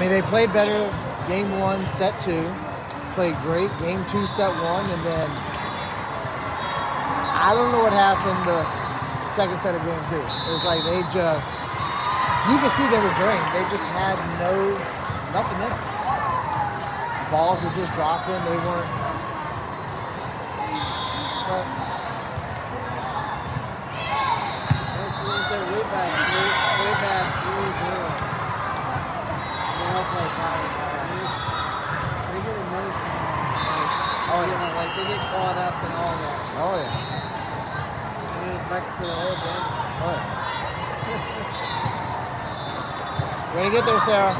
mean, they played better game 1, set 2. Played great game 2, set 1, and then I don't know what happened the second set of game 2. It was like they just, you can see they were drained. They just had nothing in them. Balls were just dropping. They weren't. But that's really good. Way back 3-0. They all play fire. They get emotional. Like they get caught up in all that. oh yeah. And it affects the whole game. Oh yeah. Ready to get there, Sarah.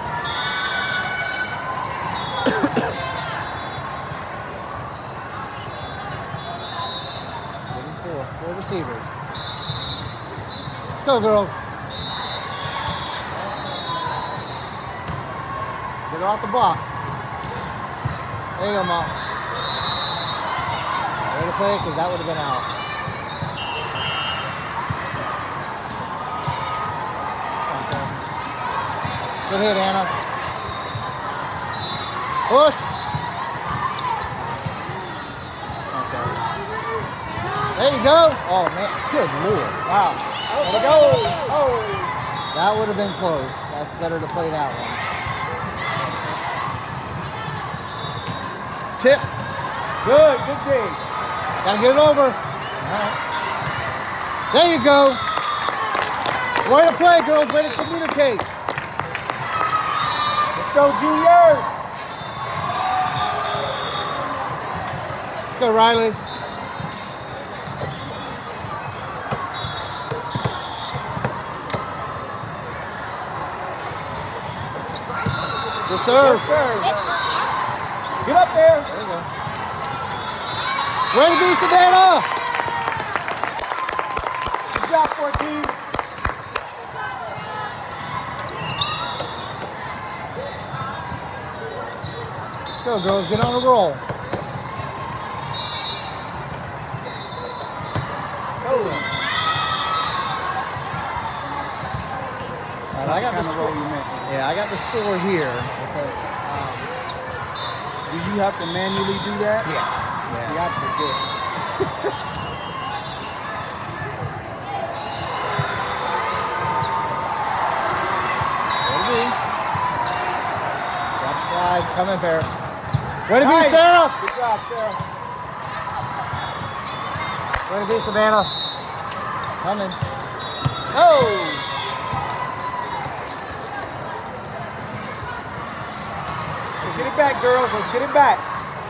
Four receivers. Let's go, girls. Get her off the block. There you go, Mom. Way to play, because that would have been out. Good hit, Anna. Push. There you go. Oh, man. Good Lord. Wow. There we go. Oh. That would have been close. That's better to play that one. Tip. Good. Good dig. Gotta get it over. All right. There you go. Way to play, girls. Way to communicate. Let's go, juniors. Let's go, Riley. Yes, sir. Yes, sir. Get up there. There you go. Way to be, Savannah. Good job, 14. Let's go, girls. Get on a roll. I got the score. Yeah, I got the score here. Okay. Do you have to manually do that? Yeah. Yeah, I forget. Ready? That slide coming, Bear. Way to be, Sarah. Good job, Sarah. Way to be, Savannah. Coming. Oh. Get it back, girls. Let's get it back.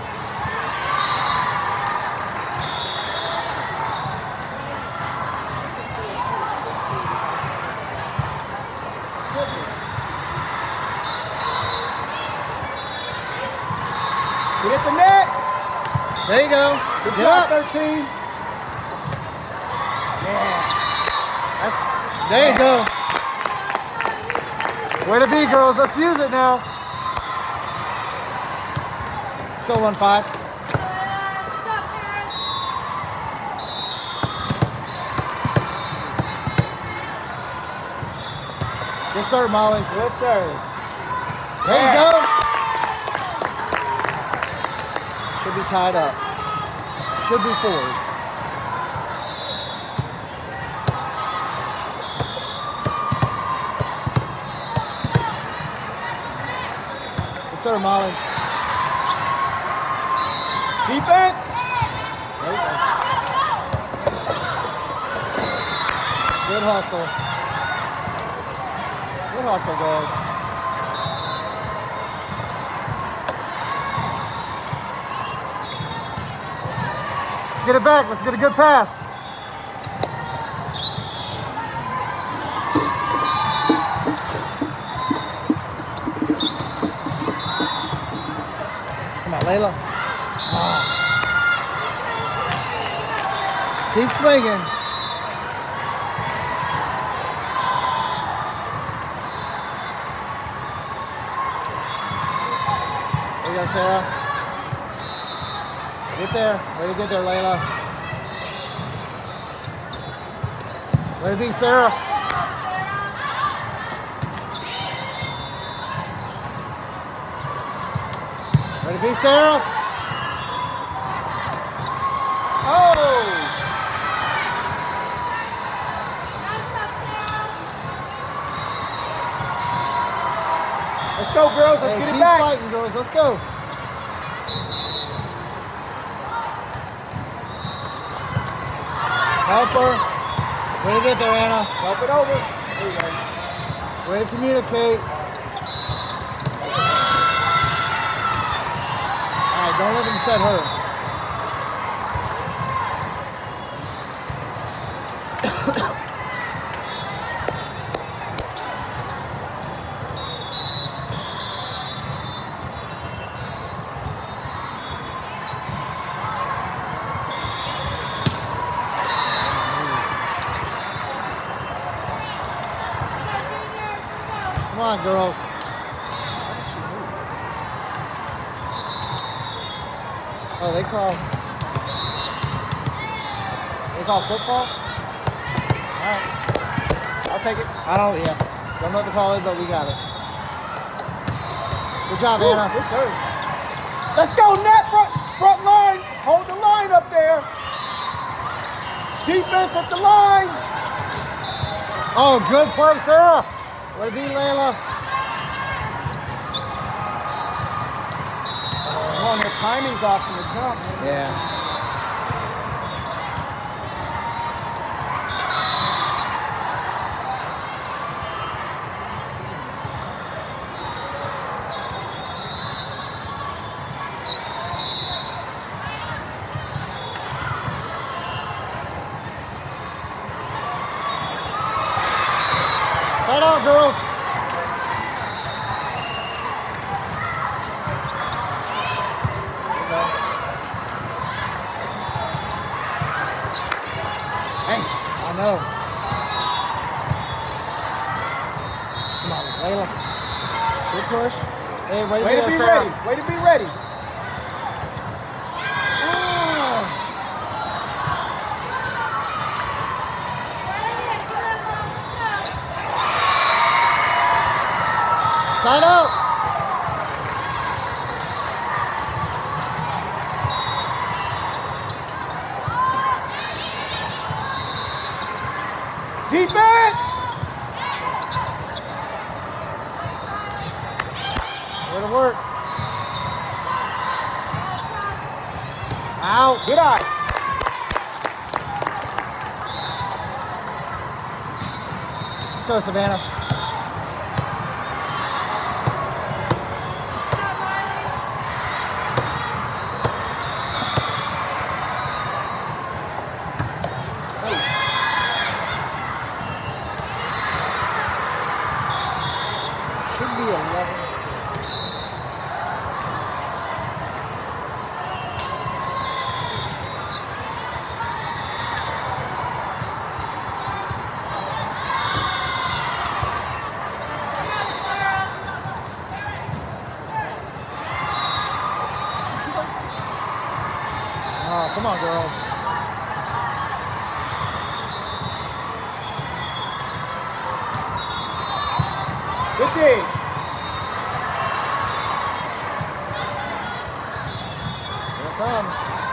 Get at the net. There you go. Good Get job, up. 13. Yeah. There you go. Way to be, girls. Let's use it now. Let's go 1-5. Yes, sir, Molly. Yes, sir. There you go. Should be tied up. Should be 4s. Yes, sir, Molly. Defense. There you go. Good hustle. Good hustle, girls. Let's get it back. Let's get a good pass. Come on, Layla. Oh. Keep swinging. There you go, Sarah. Get there. Way to get there, Layla. Way to be, Sarah. Way to be, Sarah. Oh! Let's go, girls. Let's Hey, get it keep back. fighting, girls. Let's go. Help her. Way to get there, Anna. Help it over. There you go. Way to communicate. All right, don't let them set her. Come on, girls. Oh, they call football? All right. I'll take it. Yeah. Don't know what to call it, but we got it. Good job, Anna. Yes, sir. Let's go, net front line. Hold the line up there. Defense at the line. Oh, good play, Sarah. Way to be, Layla. Come on, their timing's off from the jump, man. Yeah. Side out, girls. Hey, I know. Come on, Layla. Good push. Hey, way way to be Sarah. ready. Way to be ready. Side out. Defense! Way to work. Out. Good eye. Let's go, Savannah. Should be 11. Oh, come on, girls. Good dig. Here it comes.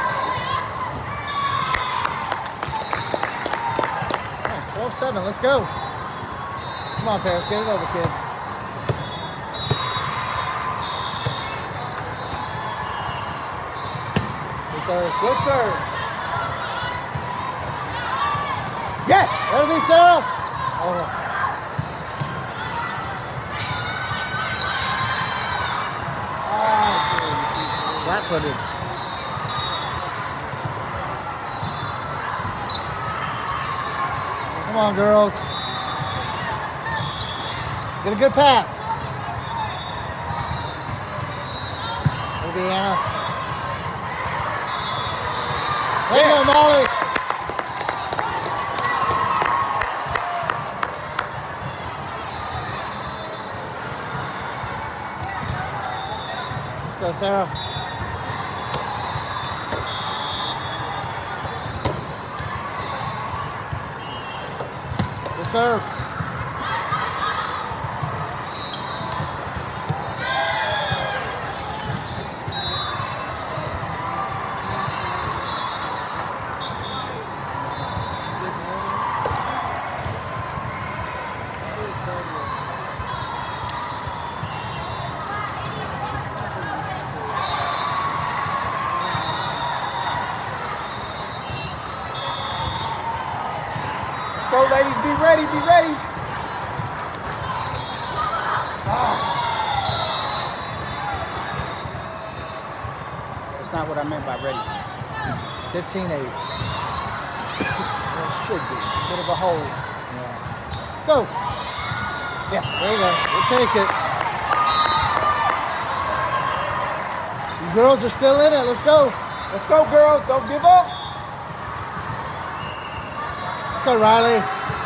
12-7, let's go. Come on, Paris, get it over, kid. Yes, sir. Yes, sir. Yes! That'll be Sarah. Oh. Flat footage. Come on, girls. Get a good pass. That'll be Anna. There you go, Molly. Let's go, Sarah. Good serve. be ready, be ready. That's not what I meant by ready. 15-8. It should be. Bit of a hold. Yeah. Let's go. Yes. There you go. We'll take it. You girls are still in it. Let's go. Let's go, girls. Don't give up. Let's go, Riley.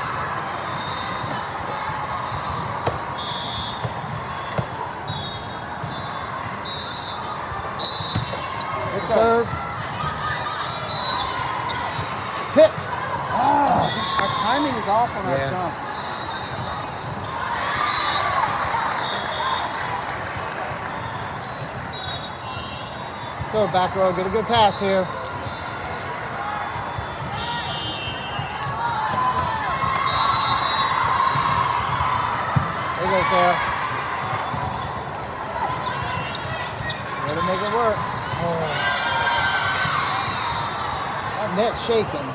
Good Serve. Tip. Our timing is off on our Yeah. jumps. Let's go, back row. Get a good pass here. There you go, Sarah. Way to make it work. Oh. That net's shaking.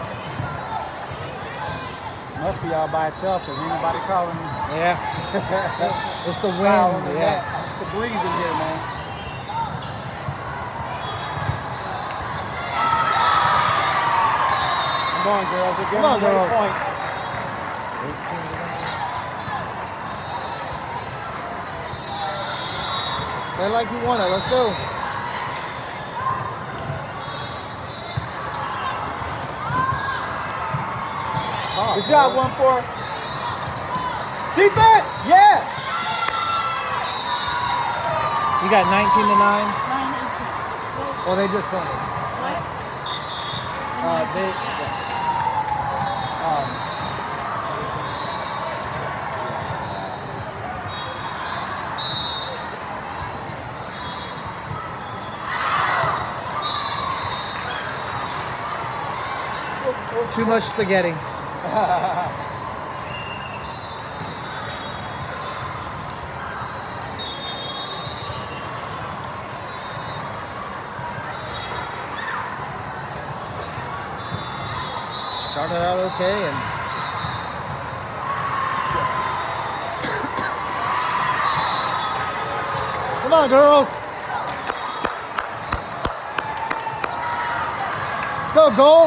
Must be all by itself. Is anybody calling? Yeah. It's the wind. Foul on the Yeah. net. It's the breeze in here, man. Come on, girls. We're Come on, getting a girls. point. 18. Play like you want it. Let's go. Good job, 1-4. Defense! Yeah! You got 19 to 9? 9-18. Or they just punted? What? They. Too much spaghetti. Started out okay and come on, girls. Let's go, Gold.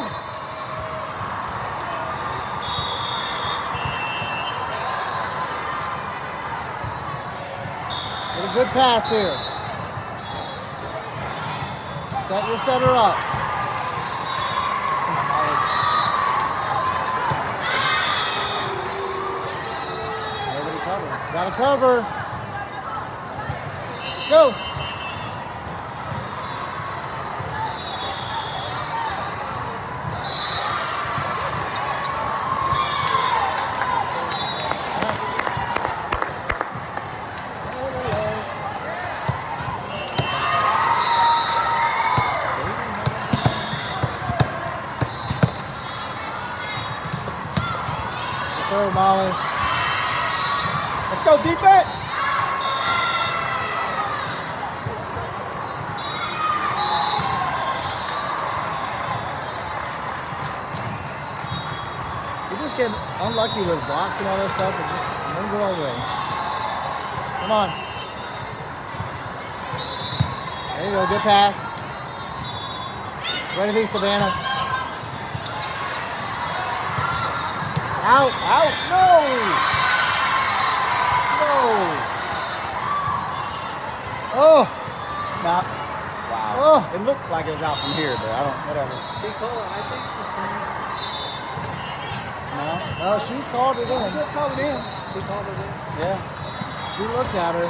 Get a good pass here. Set your setter up. Nobody cover. Gotta cover. Let's go. Sorry, Molly. Let's go, defense! You just get unlucky with blocks and all that stuff and just don't go all the way. Come on. There you go, good pass. Way to be, Savannah. Out, out, no! No! Oh! Nah. Wow. Oh! It looked like it was out from here, but I don't, whatever. She called it. I think she turned. No? No, she called it in. Just call it in. She called it in. Yeah. She looked at her.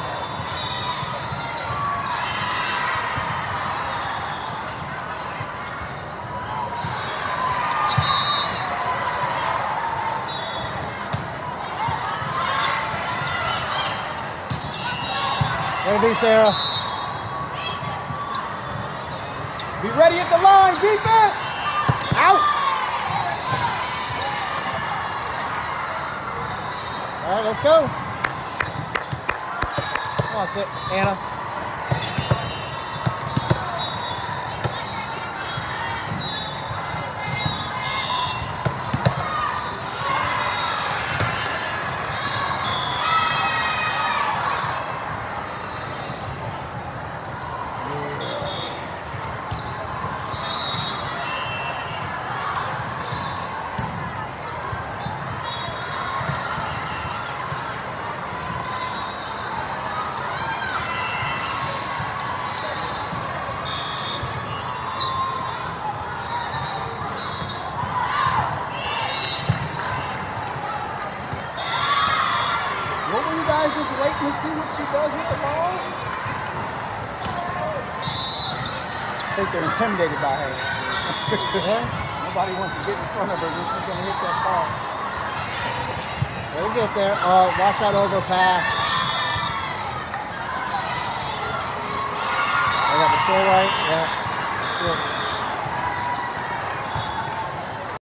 Way to be, Sarah. Be ready at the line, defense! Out! All right, let's go. Come on, sit, Anna. she does with the ball? I think they're intimidated by her. Nobody wants to get in front of her when she's going to hit that ball. They'll get there. Watch that overpass. I got the score right. Yeah. That's it.